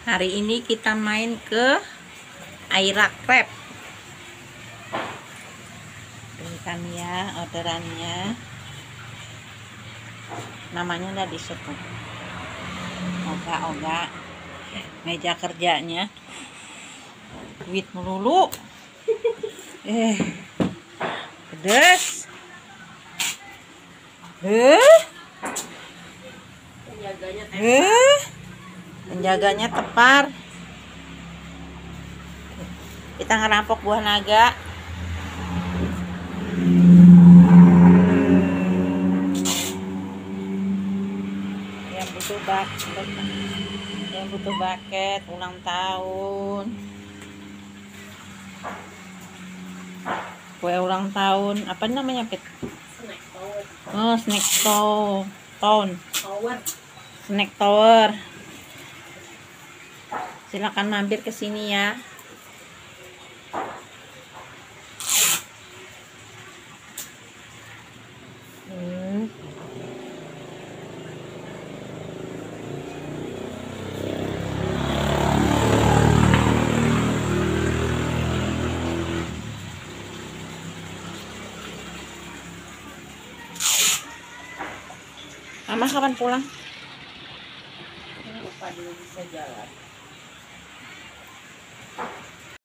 Hari ini kita main ke Aira Crab. Ini kan ya orderannya. Namanya udah disebut. Oga. Meja kerjanya. Duit melulu. Pedes. Penjaganya tepar. Kita ngerampok buah naga. Yang butuh bucket ulang tahun, kue ulang tahun, apa namanya, Pit? Snack tower. Silakan mampir ke sini ya. Mama kapan pulang? Lupa dulu bisa jalan.